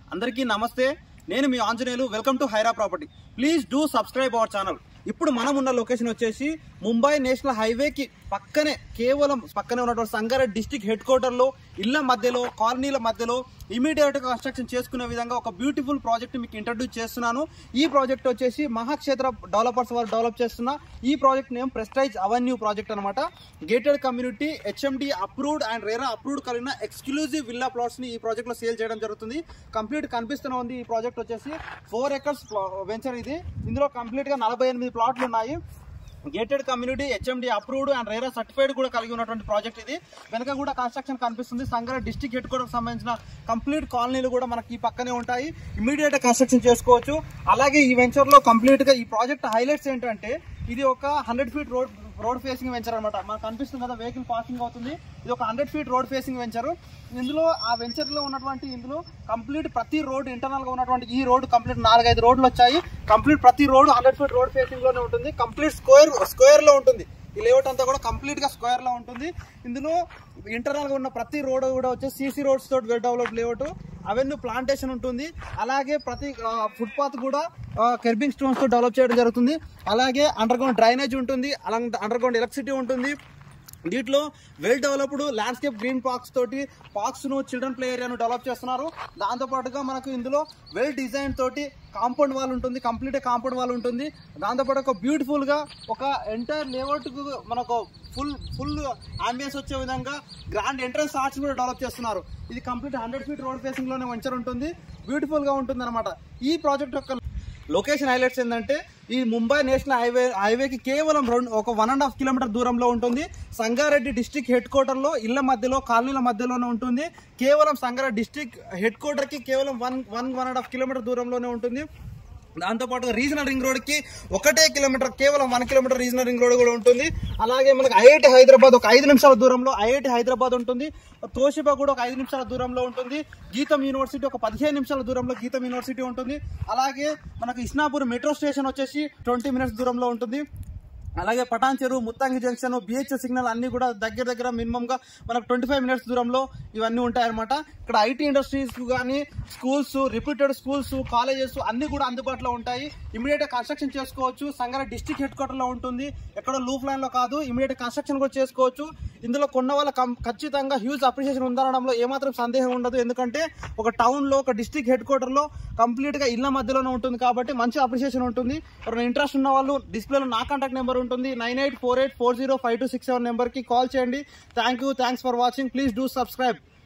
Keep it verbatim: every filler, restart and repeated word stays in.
అందరికీ నమస్తే. నేను మీ Anjaneyulu. Welcome to Hyra property. Please do subscribe our channel. ఇప్పుడు మనం ఉన్న లొకేషన్ వచ్చేసి ముంబై నేషనల్ హైవేకి పక్కనే, కేవలం పక్కనే ఉన్నటువంటి సంగారెడ్డి డిస్టిక్ హెడ్ క్వార్టర్లో ఇళ్ల మధ్యలో, కాలనీల మధ్యలో ఇమీడియట్గా కన్స్ట్రక్షన్ చేసుకునే విధంగా ఒక బ్యూటిఫుల్ ప్రాజెక్ట్ మీకు ఇంట్రడ్యూస్ చేస్తున్నాను. ఈ ప్రాజెక్ట్ వచ్చేసి మహాక్షేత్ర డెవలపర్స్ వారు డెవలప్ చేస్తున్న ఈ project name Prestige Avenue project అనమాట. Gated community, HMD approved and RERA approved కలిగిన ఎక్స్క్లూజివ్ విల్లా ప్లాట్స్ ని ఈ ప్రాజెక్ట్ లో సేల్ చేయడం జరుగుతుంది. కంప్లీట్ కనిపిస్తూనే ఉంది. ఈ ప్రాజెక్ట్ వచ్చేసి ఫోర్ ఎకర్స్ వెంచర్ ఇది. ఇందులో కంప్లీట్ గా నలభై ఎనిమిది ప్లాట్లు ఉన్నాయి. Gated community, HMD approved and RERA certified కూడా కలిగి ఉన్నటువంటి ప్రాజెక్ట్ ఇది. వెనక కూడా కన్స్ట్రక్షన్ కనిపిస్తుంది. సంగారెడ్డి డిస్ట్రిక్ట్ హెడ్ క్వార్టర్ సంబంధించిన కంప్లీట్ కాలనీలు కూడా మనకి ఈ పక్కనే ఉంటాయి. ఇమీడియట్ కన్స్ట్రక్షన్ చేసుకోవచ్చు. అలాగే ఈ వెంచర్ లో కంప్లీట్ గా ఈ ప్రాజెక్ట్ హైలైట్స్ ఏంటంటే, ఇది ఒక hundred feet road road facing venture అనమాట. మనకు కనిపిస్తుంది కదా, వెహికల్ పార్కింగ్ అవుతుంది. ఇది ఒక hundred feet road facing venture. ఇందులో ఆ వెంచర్ లో ఉన్నటువంటి ఇందులో కంప్లీట్ ప్రతి రోడ్ ఇంటర్నల్ గా ఉన్నటువంటి ఈ రోడ్ కంప్లీట్ నాలుగైదు రోడ్లు వచ్చాయి. కంప్లీట్ ప్రతి road hundred feet road facing లోనే ఉంటుంది. కంప్లీట్ స్క్వేర్ స్క్వేర్ లో ఉంటుంది. ఈ లేఅవుట్ అంతా కూడా కంప్లీట్ గా స్క్వేర్ లో ఉంటుంది. ఇందులో ఇంటర్నల్ గా ఉన్న ప్రతి రోడ్ కూడా వచ్చి సీసీ రోడ్స్ తోటి well develop layout. Avenue plantation ఉంటుంది. అలాగే ప్రతి ఫుట్ పాత్ కూడా కెర్బింగ్ స్టోన్స్ తో డెవలప్ చేయడం జరుగుతుంది. అలాగే అండర్ గ్రౌండ్ డ్రైనేజ్ ఉంటుంది. అలాగే అండర్ గ్రౌండ్ ఎలక్ట్రిసిటీ ఉంటుంది. దీంట్లో well developed landscape green parks తోటి పార్క్స్ ను, చిల్డ్రన్ ప్లే ఏరియాను డెవలప్ చేస్తున్నారు. దాంతో పాటుగా మనకు ఇందులో వెల్ డిజైన్ తోటి కాంపౌండ్ వాల్ ఉంటుంది. కంప్లీట్ కాంపౌండ్ వాల్ ఉంటుంది. దాంతోపాటు ఒక బ్యూటిఫుల్ గా ఒక ఎంటైర్ లేఅవుట్ కు మనకు ఫుల్ ఫుల్ అంబియన్స్ వచ్చే విధంగా గ్రాండ్ ఎంట్రన్స్ ఆర్చ్ కూడా డెవలప్ చేస్తున్నారు. ఇది complete hundred feet road facing లోనే వెంచర్ ఉంటుంది. బ్యూటిఫుల్ గా ఉంటుంది అనమాట. ఈ ప్రాజెక్ట్ యొక్క లొకేషన్ హైలైట్స్ ఏంటంటే, ఈ ముంబై నేషనల్ హైవే హైవేకి కేవలం రెండు ఒక వన్ అండ్ హాఫ్ కిలోమీటర్ దూరంలో ఉంటుంది. సంగారెడ్డి డిస్టిక్ హెడ్ క్వార్టర్ లో ఇళ్ల మధ్యలో, కాలనీల మధ్యలోనే ఉంటుంది. కేవలం సంగారెడ్డి డిస్టిక్ హెడ్ క్వార్టర్ కి కేవలం one one one and half kilometre దూరంలోనే ఉంటుంది. దాంతోపాటు రీజనల్ రింగ్ రోడ్ కి ఒకటే కిలోమీటర్, కేవలం one kilometre regional ring road కూడా ఉంటుంది. అలాగే మనకు ఐఐటి హైదరాబాద్ ఒక ఐదు నిమిషాల దూరంలో ఐఐటి హైదరాబాద్ ఉంటుంది. తోషిబా కూడా ఒక ఐదు నిమిషాల దూరంలో ఉంటుంది. గీతం యూనివర్సిటీ ఒక పదిహేను నిమిషాల దూరంలో గీతం యూనివర్సిటీ ఉంటుంది. అలాగే మనకు ఇస్నాపూర్ మెట్రో స్టేషన్ వచ్చేసి ట్వంటీ మినిట్స్ దూరంలో ఉంటుంది. అలాగే పటాన్ చెరువు, ముత్తంగి జంక్షన్, బిహెచ్ఎస్ సిగ్నల్ అన్ని కూడా దగ్గర దగ్గర మినిమం గా మనకు ట్వంటీ ఫైవ్ మినిట్స్ దూరంలో ఇవన్నీ ఉంటాయన్నమాట. ఇక్కడ ఐటీ ఇండస్ట్రీస్ కానీ, స్కూల్స్, రిప్యూటెడ్ స్కూల్స్, కాలేజెస్ అన్ని కూడా అందుబాటులో ఉంటాయి. ఇమీడియట్ గా కన్స్ట్రక్షన్ చేసుకోవచ్చు. సంగారెడ్డి డిస్ట్రిక్ట్ హెడ్ క్వార్టర్ లో ఉంటుంది. ఎక్కడో లూఫ్ లైన్ లో కాదు. ఇమీడియట్ కన్స్ట్రక్షన్ కూడా చేసుకోవచ్చు. ఇందులో కొన్న వాళ్ళ ఖచ్చితంగా హ్యూజ్ అప్రిషియేషన్ ఉందనడంలో ఏమాత్రం సందేహం ఉండదు. ఎందుకంటే ఒక టౌన్ లో, ఒక డిస్ట్రిక్ట్ హెడ్ క్వార్టర్ లో కంప్లీట్ గా ఇళ్ల మధ్యలోనే ఉంటుంది కాబట్టి మంచి అప్రిషియేషన్ ఉంటుంది. ఎవరైనా ఇంట్రెస్ట్ ఉన్న వాళ్ళు డిస్ప్లేలో నా కాంటాక్ట్ నెంబర్ ఉంటుంది, nine eight four eight four zero five two six seven number కి కాల్ చేయండి. Thank you. Thanks for watching. Please do subscribe.